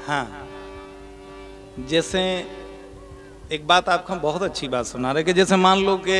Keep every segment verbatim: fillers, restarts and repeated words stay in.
हाँ, जैसे एक बात आपको बहुत अच्छी बात सुना रहे कि जैसे मान लो कि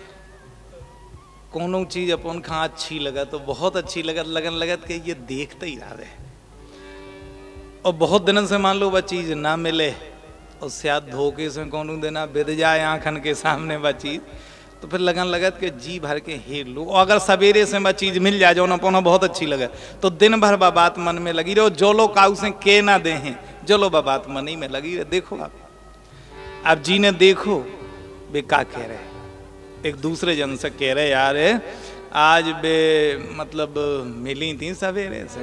कोनो चीज अपन खा अच्छी लगा तो बहुत अच्छी लगत लगन लगत कि ये देखते ही रह रहे, और बहुत दिनों से मान लो वह चीज ना मिले और शायद धोखे से कोनो देना बिद जाए आंखन के सामने वह चीज, तो फिर लगन लगत कि जी भर के हेर लो। और अगर सवेरे से वह चीज मिल जाए जो ना पौना बहुत अच्छी लगे तो दिन भर वह बात मन में लगी रहो, जो लोग काऊ से के ना दे हैं जो लो वह बात मन ही में लगी रहे। देखो आप आप जी ने देखो वे का कह रहे, एक दूसरे जन से कह रहे यार आज बे मतलब मिली थी सवेरे से,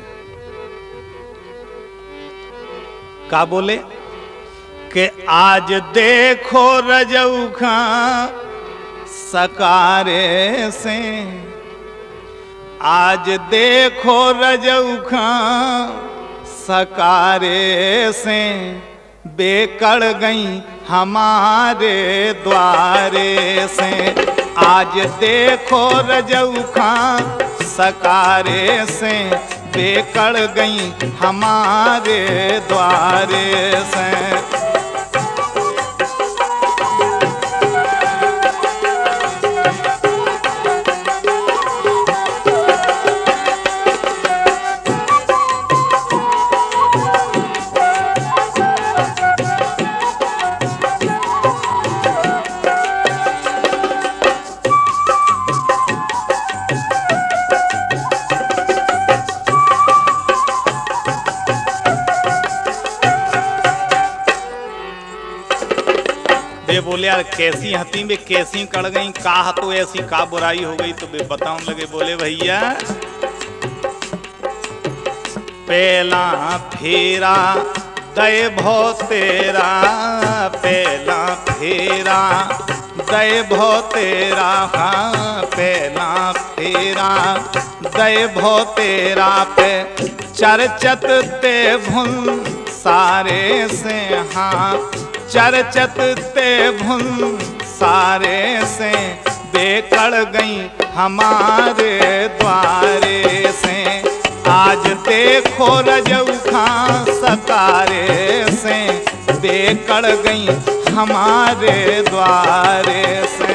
का बोले कि आज देखो रजऊ खा सकारे से, आज देखो रजऊ खा सकारे से, बेकड़ गई हमारे द्वारे से। आज देखो रजऊ खां सकारे से, बेकड़ गई हमारे द्वारे से। बोले यार कैसी हती में कैसी कड़ गई, का तो ऐसी का बुराई हो गई, तो बे बताऊं लगे। बोले भैया पहला फेरा दय भो तेरा, पहला फेरा दय भो तेरा, हाँ पहला फेरा दय भो तेरा पे चरचत ते भुन सारे से, हाँ चरचत ते भुन सारे से, बेकड़ गई हमारे द्वारे से। आज देखो रजऊ खां सकारे से, बेकड़ गई हमारे द्वारे से।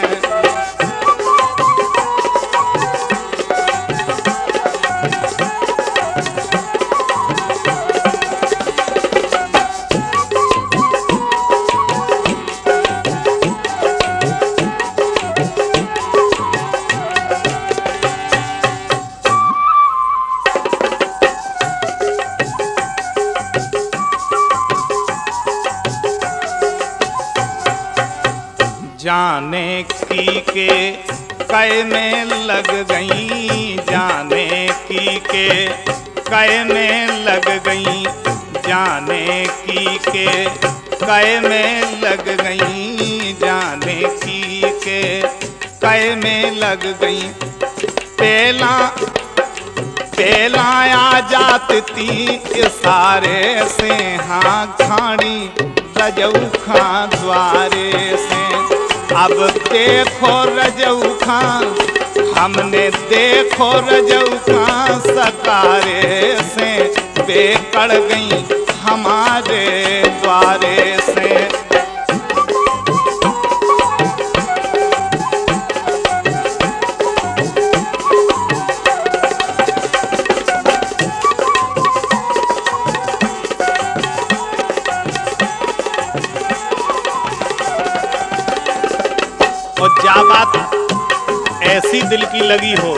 जाने की के कै में लग गई, जाने की के कै में लग गई, जाने की के कै में लग गई, जाने की के कै में लग गई। पहला पहला आ जाती इशारे से, हाँ खाड़ी रजऊ खां द्वारे से। अब देखो रजऊ खां, हमने देखो रजऊ खां सकारे से, बेकड़ गई हमारे द्वारे से। और जा बात ऐसी दिल की लगी हो,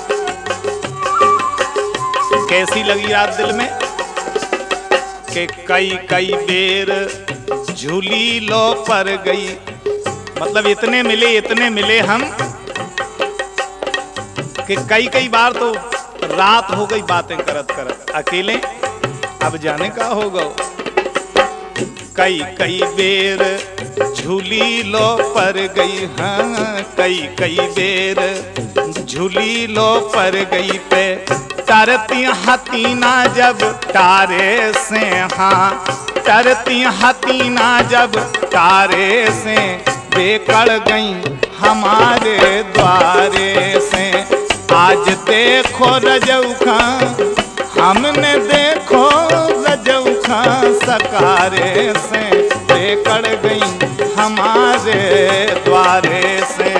कैसी लगी रात दिल में कि कई कई बेर झूली लो पर गई। मतलब इतने मिले इतने मिले हम कि कई कई बार तो रात हो गई बातें करत करत अकेले, अब जाने का होगा। कई कई बेर झूली लो पर गई, हाँ कई कई बेर झूली लो पर गई पे तरती हतीना जब तारे से, हाँ तरती हतीना जब तारे से, बेकड़ गई हमारे द्वारे से। आज देखो रजऊ खां, हमने देखो रजऊ खा सकारे से बेकड़ गई हमारे द्वारे से।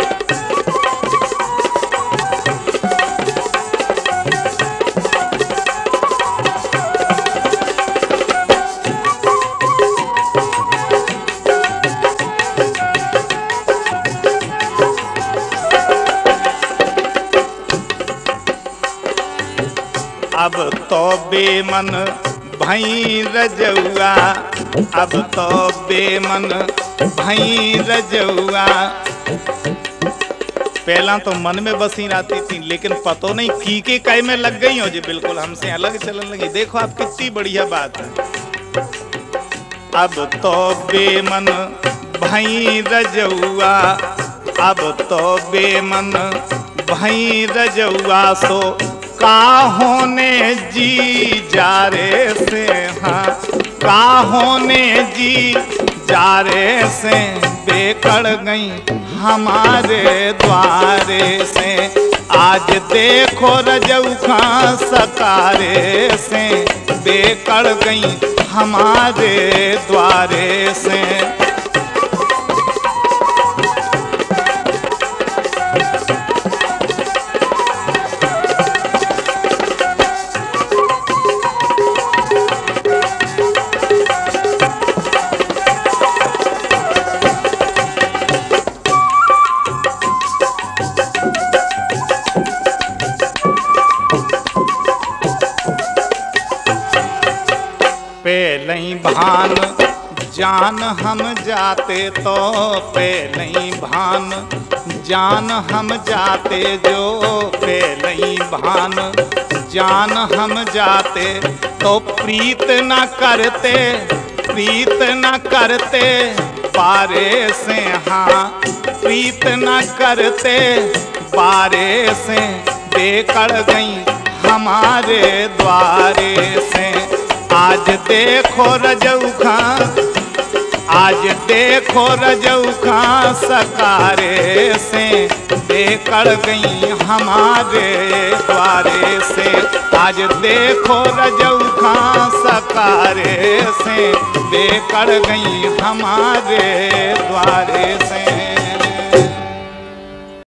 अब तो बेमन भई रजउआ, अब तो बेमन भई रजउआ। पहला तो मन में बसी रहती थी, लेकिन पतो नहीं फीके काय में लग गई हो जी, बिल्कुल हमसे अलग चलन लगी। देखो आप कितनी बढ़िया बात है। अब तो बेमन भई रजउआ, अब तो बेमन भई रजउआ। सो काहों ने जी जारे से, हाँ काहों ने जी जारे से बेकड़ गई हमारे द्वारे से। आज देखो रजऊ खा सकारे से बेकड़ गई हमारे द्वारे से। पहले ही भान जान हम जाते तो, पहले ही भान जान हम जाते जो, पहले ही भान जान हम जाते तो प्रीत न करते, प्रीत न करते बारे से। हाँ प्रीत न करते बारे से बेकड़ गई हमारे द्वारे से। आज देखो रजऊ खा, आज देखो रजऊ खा सकारे से बेकड़ गई हमारे द्वारे से। आज देखो रजऊ खा सकारे से बेकड़ गई हमारे द्वारे से।